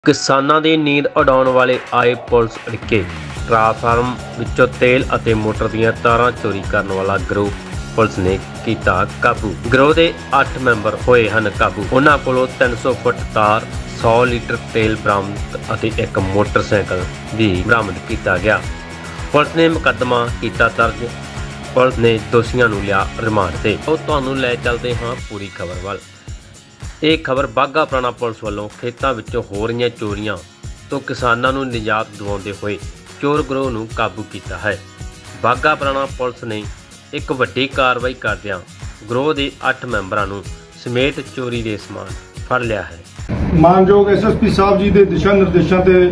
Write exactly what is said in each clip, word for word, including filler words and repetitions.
किसानां दी नींद उड़ाउण वाले आए पुलिस अड़के। ट्रांसफार्म विचों तेल अते मोटर दीयां तारां चोरी करन वाला गिरोह पुलिस ने कीता काबू। गिरोह दे अठ मैंबर होए हन काबू। उन्हां कोलों तीन सौ फुट तार, सौ लीटर तेल बरामद अते एक मोटरसाइकिल भी बरामद किया गया। पुलिस ने मुकदमा कीता दर्ज। पुलिस ने दोषियों नूं लिया रिमांड ते। ਉਹ ਤੁਹਾਨੂੰ ਲੈ ਚੱਲਦੇ ਹਾਂ पूरी खबर ਵੱਲ। ਇਹ खबर बाघा पुराना पुलिस वालों खेतों विचों हो रही चोरियां तो किसानों को निजात दिवाउंदे होए चोर गिरोह नूं काबू किया है। बाघा पुराना पुलिस ने एक वड्डी कार्रवाई करदिआं गिरोह के अठ मैंबरां नूं समेत चोरी के समान फड़ लिया है। मानयोग एस एस पी साहब जी के दिशा निर्देशों से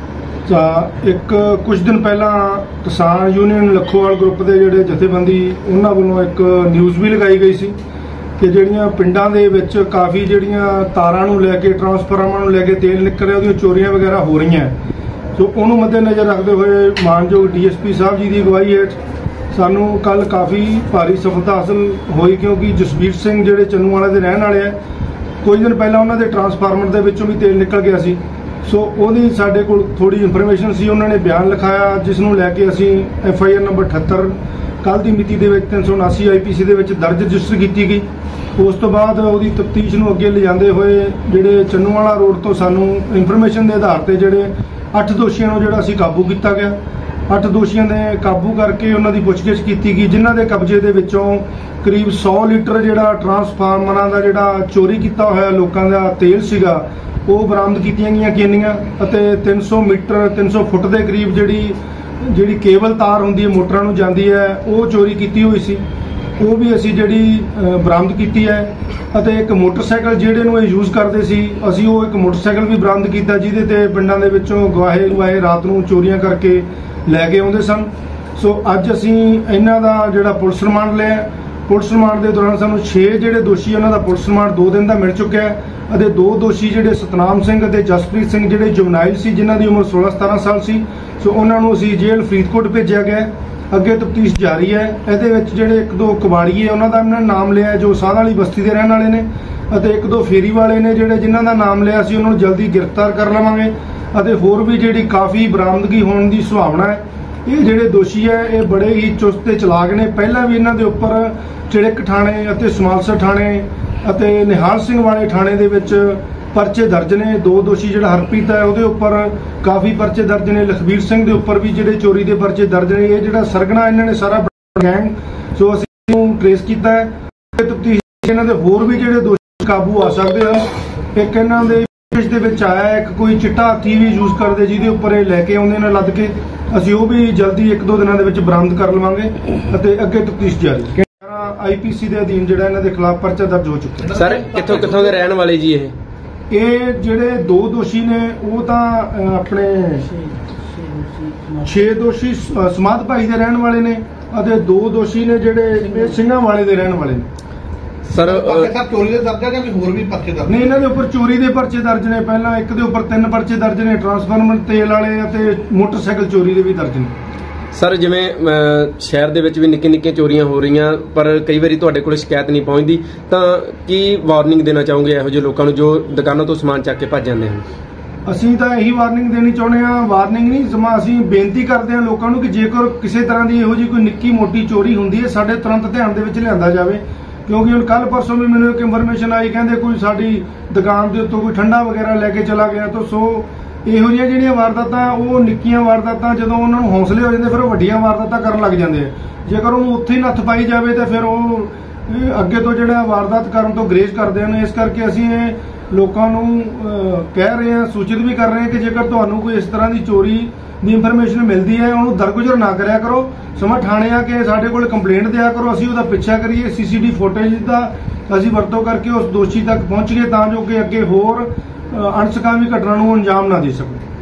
एक कुछ दिन पहला किसान यूनियन लखोवाल ग्रुप के जोड़े जथेबंदी उन्होंने वालों एक न्यूज़ भी लगाई गई सी कि ਜਿਹੜੀਆਂ ਪਿੰਡਾਂ ਦੇ ਵਿੱਚ ਕਾਫੀ ਜਿਹੜੀਆਂ ਤਾਰਾਂ ਨੂੰ ਲੈ ਕੇ ਟਰਾਂਸਫਾਰਮਰਾਂ ਨੂੰ ਲੈ ਕੇ ਤੇਲ ਨਿਕਲ ਰਿਹਾ ਉਹਦੀਆਂ ਚੋਰੀਆਂ ਵਗੈਰਾ ਹੋ ਰਹੀਆਂ। ਸੋ ਉਹਨੂੰ ਮੱਦੇਨਜ਼ਰ ਰੱਖਦੇ ਹੋਏ ਮਾਨਯੋਗ D S P Sahib ji ਦੀ ਅਗਵਾਈ ਹੇਠ ਸਾਨੂੰ ਕੱਲ ਕਾਫੀ ਭਾਰੀ ਸਫਲਤਾ ਹਾਸਲ ਹੋਈ ਕਿਉਂਕਿ ਜਸਬੀਰ ਸਿੰਘ ਜਿਹੜੇ ਚੰਨੂਵਾਲਾ ਦੇ ਰਹਿਣ ਵਾਲੇ ਆ ਕੁਝ ਦਿਨ ਪਹਿਲਾਂ ਉਹਨਾਂ ਦੇ ਟਰਾਂਸਫਾਰਮਰ ਦੇ ਵਿੱਚੋਂ ਵੀ ਤੇਲ ਨਿਕਲ ਗਿਆ ਸੀ। ਸੋ ਉਹਦੀ ਸਾਡੇ ਕੋਲ ਥੋੜੀ ਇਨਫੋਰਮੇਸ਼ਨ ਸੀ। ਉਹਨਾਂ ਨੇ ਬਿਆਨ ਲਿਖਾਇਆ ਜਿਸ ਨੂੰ ਲੈ ਕੇ ਅਸੀਂ ਐਫ ਆਈ ਆਰ ਨੰਬਰ ਅਠੱਤਰ ਕੱਲ੍ਹ ਦੀ ਮਿਤੀ ਦੇ ਵਿੱਚ ਤਿੰਨ ਸੌ ਉਨਾਸੀ ਆਈ ਪੀ ਸੀ ਦੇ ਵਿੱਚ ਦਰਜ ਰਜਿਸਟਰ ਕੀਤੀ ਗਈ। ਉਸ ਤੋਂ ਬਾਅਦ ਉਹਦੀ ਤਫਤੀਸ਼ ਨੂੰ ਅੱਗੇ ਲਿਜਾਂਦੇ ਹੋਏ ਜਿਹੜੇ ਚੰਨੂਵਾਲਾ ਰੋਡ ਤੋਂ ਸਾਨੂੰ ਇਨਫੋਰਮੇਸ਼ਨ ਦੇ ਆਧਾਰ ਤੇ ਜਿਹੜੇ ਅੱਠ ਦੋਸ਼ੀਆਂ ਨੂੰ ਜਿਹੜਾ ਅਸੀਂ ਕਾਬੂ ਕੀਤਾ ਗਿਆ। ਅੱਠ ਦੋਸ਼ੀਆਂ ਦੇ ਕਾਬੂ ਕਰਕੇ ਉਹਨਾਂ ਦੀ ਪੁੱਛਗਿੱਛ ਕੀਤੀ ਗਈ ਜਿਨ੍ਹਾਂ ਦੇ ਕਬਜ਼ੇ ਦੇ ਵਿੱਚੋਂ ਕਰੀਬ ਸੌ ਲੀਟਰ ਜਿਹੜਾ ਟਰਾਂਸਫਾਰਮਰਾਂ ਦਾ ਜਿਹੜਾ ਚੋਰੀ ਕੀਤਾ ਹੋਇਆ ਲੋਕਾਂ ਦਾ ਤੇਲ ਸੀਗਾ ਉਹ ਬਰਾਮਦ ਕੀਤੀਆਂ ਗਈਆਂ ਕੇਨੀਆਂ ਅਤੇ ਤਿੰਨ ਸੌ ਮੀਟਰ ਤਿੰਨ ਸੌ ਫੁੱਟ ਦੇ ਕਰੀਬ ਜਿਹੜੀ ਜਿਹੜੀ ਕੇਬਲ ਤਾਰ ਹੁੰਦੀ ਹੈ ਮੋਟਰਾਂ ਨੂੰ ਜਾਂਦੀ ਹੈ ਉਹ ਚੋਰੀ ਕੀਤੀ ਹੋਈ ਸੀ। ਉਹ ਵੀ ਅਸੀਂ ਜਿਹੜੀ ਬਰਾਮਦ ਕੀਤੀ ਹੈ ਅਤੇ ਇੱਕ ਮੋਟਰਸਾਈਕਲ ਜਿਹੜੇ ਨੂੰ ਇਹ ਯੂਜ਼ ਕਰਦੇ ਸੀ ਅਸੀਂ ਉਹ ਇੱਕ ਮੋਟਰਸਾਈਕਲ ਵੀ ਬਰਾਮਦ ਕੀਤਾ ਜਿਹਦੇ ਤੇ ਪਿੰਡਾਂ ਦੇ ਵਿੱਚੋਂ ਗਵਾਹੇ ਗਵਾਹੇ ਰਾਤ ਨੂੰ ਚੋਰੀਆਂ ਕਰਕੇ ਲੈ ਕੇ ਆਉਂਦੇ ਸਨ। ਸੋ ਅੱਜ ਅਸੀਂ ਇਹਨਾਂ ਦਾ ਜਿਹੜਾ ਪੁਲਿਸ ਰਿਮਾਂਡ ਲਿਆ। ਪੁਲਿਸ ਰਿਮਾਂਡ ਦੇ ਦੌਰਾਨ ਸਾਨੂੰ ਛੇ ਜਿਹੜੇ ਦੋਸ਼ੀ ਉਹਨਾਂ ਦਾ ਪੁਲਿਸ ਰਿਮਾਂਡ ਦੋ ਦਿਨ ਦਾ ਮਿਲ ਚੁੱਕਿਆ ਹੈ ਅਤੇ ਦੋ ਦੋਸ਼ੀ ਜਿਹੜੇ ਸਤਨਾਮ ਸਿੰਘ ਅਤੇ ਜਸਪ੍ਰੀਤ ਸਿੰਘ ਜਿਹੜੇ ਜੁਵਨਾਈਲ ਸੀ ਜਿਨ੍ਹਾਂ ਦੀ ਉਮਰ ਸੋਲਾਂ ਸਤਾਰਾਂ ਸਾਲ ਸੀ ਸੋ ਉਹਨਾਂ ਨੂੰ ਅਸੀਂ ਜੇਲ੍ਹ ਫਰੀਦਕੋਟ ਭੇਜਿਆ ਗਿਆ। ਅੱਗੇ ਤਫਤੀਸ਼ ਜਾਰੀ ਹੈ। ਇਹਦੇ ਵਿੱਚ ਜਿਹੜੇ ਇੱਕ ਦੋ ਕਬਾੜੀਏ ਉਹਨਾਂ ਦਾ ਇਹਨਾਂ ਨੇ ਨਾਮ ਲਿਆ ਜੋ ਸਾਧ ਵਾਲੀ ਬਸਤੀ ਦੇ ਰਹਿਣ ਵਾਲੇ ਨੇ ਅਤੇ ਇੱਕ ਦੋ ਫੇਰੀ ਵਾਲੇ ਨੇ ਜਿਹੜੇ ਜਿਨ੍ਹਾਂ ਦਾ ਨਾਮ ਲਿਆ ਸੀ ਉਹਨਾਂ ਨੂੰ ਜਲਦੀ ਗ੍ਰਿਫਤਾਰ ਕਰ ਲਵਾਂਗੇ ਅਤੇ ਹੋਰ ਵੀ ਜਿਹੜੀ ਕਾਫੀ ਬਰਾਮਦਗੀ ਹੋਣ ਦੀ ਸੰਭਾਵਨਾ ਹੈ। ਇਹ ਜਿਹੜੇ ਦੋਸ਼ੀ ਹੈ ਇਹ ਬੜੇ ਹੀ ਚੁਸਤ ਤੇ ਚਲਾਕ ਨੇ। ਪਹਿਲਾਂ ਵੀ ਇਹਨਾਂ ਦੇ ਉੱਪਰ ਚਿੜਕ ਥਾਣੇ ਅਤੇ ਸਮਾਲਸਰ ਥਾਣੇ ਅਤੇ ਨਿਹਾਲ ਸਿੰਘ ਵਾਲੇ ਥਾਣੇ ਦੇ ਵਿੱਚ ਪਰਚੇ ਦਰਜ ਨੇ। ਦੋ ਦੋਸ਼ੀ ਜਿਹੜਾ ਹਰਪ੍ਰੀਤ ਹੈ ਉਹਦੇ ਉੱਪਰ ਕਾਫੀ ਪਰਚੇ ਦਰਜ ਨੇ। ਲਖਬੀਰ ਸਿੰਘ ਦੇ ਉੱਪਰ ਵੀ ਜਿਹੜੇ ਚੋਰੀ ਦੇ ਪਰਚੇ ਦਰਜ ਨੇ। ਇਹ ਜਿਹੜਾ ਸਰਗਣਾ ਇਹਨਾਂ ਨੇ ਸਾਰਾ ਗੈਂਗ ਸੋ ਅਸੀਂ ਇਹਨੂੰ ਟ੍ਰੇਸ ਕੀਤਾ ਹੈ। ਤਫਤੀਸ਼ ਇਹਨਾਂ ਦੇ ਹੋਰ ਵੀ ਜਿਹੜੇ ਦੋਸ਼ੀ ਕਾਬੂ ਆ ਸਕਦੇ ਹਨ। ਇੱਕ ਇਹਨਾਂ ਦੇ ਦੇ ਵਿੱਚ ਆਇਆ ਇੱਕ ਕੋਈ ਚਿੱਟਾ ਹਾਥੀ ਵੀ ਯੂਜ਼ ਕਰਦੇ ਜਿਹਦੇ ਉੱਪਰ ਇਹ ਲੈ ਕੇ ਆਉਂਦੇ ਨੇ ਲੱਦ ਕੇ ਅਸੀਂ ਉਹ ਵੀ ਜਲਦੀ ਇੱਕ ਦੋ ਦਿਨਾਂ ਦੇ ਵਿੱਚ ਬਰਾਮਦ ਕਰ ਲਵਾਂਗੇ ਅਤੇ ਅੱਗੇ ਤਫਤੀਸ਼ ਜਾਰੀ। ਆਈ ਪੀ ਸੀ ਦੇ ਅਧੀਨ ਜਿਹੜਾ ਇਹਨਾਂ ਦੇ ਖਿਲਾਫ ਪਰਚਾ ਦਰਜ ਹੋ ਚੁੱਕਾ। ਸਰ ਕਿੱਥੋਂ ਕਿੱਥੋਂ ਦੇ ਰਹਿਣ ਵਾਲੇ ਜੀ ਇਹ ਇਹ ਜਿਹੜੇ ਦੋ ਦੋਸ਼ੀ ਨੇ ਉਹ ਤਾਂ ਆਪਣੇ ਛੇ ਦੋਸ਼ੀ ਸਮਾਧ ਭਾਈ ਦੇ ਰਹਿਣ ਵਾਲੇ ਨੇ ਅਤੇ ਦੋ ਦੋਸ਼ੀ ਨੇ ਜਿਹੜੇ ਸਿੰਘਾਂ ਵਾਲੇ ਦੇ ਰਹਿਣ ਵਾਲੇ ਨੇ। ਸਰ ਚੋਰੀ ਦੇ ਦਰਜ ਹੈ ਕਿ ਹੋਰ ਵੀ ਪਰਚੇ ਦਰਜ ਨੇ? ਇਹਨਾਂ ਦੇ ਉੱਪਰ ਚੋਰੀ ਦੇ ਪਰਚੇ ਦਰਜ ਨੇ। ਪਹਿਲਾਂ ਇੱਕ ਦੇ ਉੱਪਰ ਤਿੰਨ ਪਰਚੇ ਦਰਜ ਨੇ ਟਰਾਂਸਫਾਰਮਰ ਤੇਲ ਵਾਲੇ ਅਤੇ ਮੋਟਰਸਾਈਕਲ ਚੋਰੀ ਦੇ ਵੀ ਦਰਜ ਨੇ। ਸਰ ਜਿਵੇਂ ਸ਼ਹਿਰ ਦੇ ਵਿੱਚ ਵੀ ਨਿੱਕੀ ਨਿੱਕੀਆਂ ਚੋਰੀਆਂ ਹੋ ਰਹੀਆਂ ਪਰ ਕਈ ਵਾਰੀ ਤੁਹਾਡੇ ਕੋਲ ਸ਼ਿਕਾਇਤ ਨਹੀਂ ਪਹੁੰਚਦੀ ਤਾਂ ਕੀ ਵਾਰਨਿੰਗ ਦੇਣਾ ਚਾਹੋਗੇ ਇਹੋ ਜਿਹੇ ਲੋਕਾਂ ਨੂੰ ਜੋ ਦੁਕਾਨਾਂ ਤੋਂ ਸਮਾਨ ਚੱਕ ਕੇ ਭੱਜ ਜਾਂਦੇ ਹਨ? ਅਸੀਂ ਤਾਂ ਇਹੀ ਵਾਰਨਿੰਗ ਦੇਣੀ ਚਾਹੁੰਦੇ ਹਾਂ। ਵਾਰਨਿੰਗ ਨਹੀਂ ਸਮਾਂ ਅਸੀਂ ਬੇਨਤੀ ਕਰਦੇ ਹਾਂ ਲੋਕਾਂ ਨੂੰ ਕਿ ਜੇਕਰ ਕਿਸੇ ਤਰ੍ਹਾਂ ਦੀ ਇਹੋ ਜਿਹੀ ਕੋਈ ਨਿੱਕੀ ਮੋਟੀ ਚੋਰੀ ਹੁੰਦੀ ਹੈ ਸਾਡੇ ਤੁਰੰਤ ਧਿਆਨ ਦੇ ਵਿੱਚ ਲਿਆਂਦਾ ਜਾਵੇ ਕਿਉਂਕਿ ਹੁਣ ਕੱਲ ਪਰਸੋਂ ਵੀ ਮੈਨੂੰ ਇੱਕ ਇਨਫੋਰਮੇਸ਼ਨ ਆਈ ਕਹਿੰਦੇ ਕੋਈ ਸਾਡੀ ਦੁਕਾਨ ਦੇ ਉੱਤੋਂ ਕੋਈ ਠੰਡਾ ਵਗੈਰਾ ਲੈ ਕੇ ਚਲਾ ਗਿਆ ਤਾਂ ਸੋ ਇਹੋ ਜਿਹੀਆਂ ਜਿਹੜੀਆਂ ਵਾਰਦਾਤਾਂ ਉਹ ਨਿੱਕੀਆਂ ਵਾਰਦਾਤਾਂ ਜਦੋਂ ਉਹਨਾਂ ਨੂੰ ਹੌਸਲੇ ਹੋ ਜਾਂਦੇ ਫਿਰ ਉਹ ਵੱਡੀਆਂ ਵਾਰਦਾਤਾਂ ਕਰਨ ਲੱਗ ਜਾਂਦੇ ਆ। ਜੇਕਰ ਉਹਨੂੰ ਉੱਥੇ ਹੀ ਨੱਥ ਪਾਈ ਜਾਵੇ ਤਾਂ ਫਿਰ ਉਹ ਅੱਗੇ ਤੋਂ ਜਿਹੜਾ ਵਾਰਦਾਤ ਕਰਨ ਤੋਂ ਗਰੇਜ਼ ਕਰਦੇ ਹਨ। ਇਸ ਕਰਕੇ ਅਸੀਂ ਇਹ ਲੋਕਾਂ ਨੂੰ ਕਹਿ ਰਹੇ ਹਾਂ ਸੂਚਿਤ ਵੀ ਕਰ ਰਹੇ ਹਾਂ ਕਿ ਜੇਕਰ ਤੁਹਾਨੂੰ ਕੋਈ ਇਸ ਤਰ੍ਹਾਂ ਦੀ ਚੋਰੀ ਦੀ ਇਨਫੋਰਮੇਸ਼ਨ ਮਿਲਦੀ ਹੈ ਉਹਨੂੰ ਦਰਗੁਜ਼ਰ ਨਾ ਕਰਿਆ ਕਰੋ। ਸਮਾਂ ਥਾਣੇ ਆ ਕੇ ਸਾਡੇ ਕੋਲ ਕੰਪਲੇਂਟ ਦਿਆ ਕਰੋ ਅਸੀਂ ਉਹਦਾ ਪਿੱਛਾ ਕਰੀਏ ਸੀ ਸੀ ਟੀ ਫੁਟੇਜ ਦਾ ਅਸੀਂ ਵਰਤੋਂ ਕਰਕੇ ਉਸ ਦੋਸ਼ੀ ਤੱਕ ਪਹੁੰਚੀਏ ਤਾਂ ਜੋ ਕਿ ਅੱਗੇ ਹੋਰ ਅਣਸਕਾਮੀ ਘਟਨਾ ਨੂੰ ਅੰਜਾਮ ਨਾ ਦੇ ਸਕੋ।